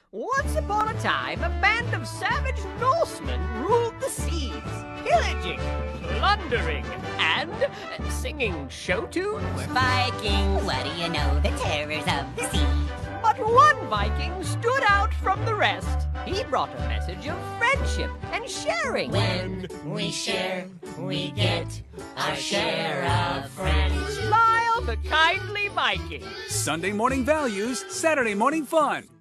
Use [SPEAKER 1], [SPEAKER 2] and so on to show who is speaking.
[SPEAKER 1] Once upon a time, a band of savage Norsemen ruled the seas, pillaging, plundering, and singing show tunes.
[SPEAKER 2] We're Vikings, what do you know, the terrors of the sea.
[SPEAKER 1] But one Viking stood out from the rest. He brought a message of friendship and sharing.
[SPEAKER 2] When we share, we get our share of friends.
[SPEAKER 1] Lyle, the kindly Viking.
[SPEAKER 3] Sunday morning values, Saturday morning fun.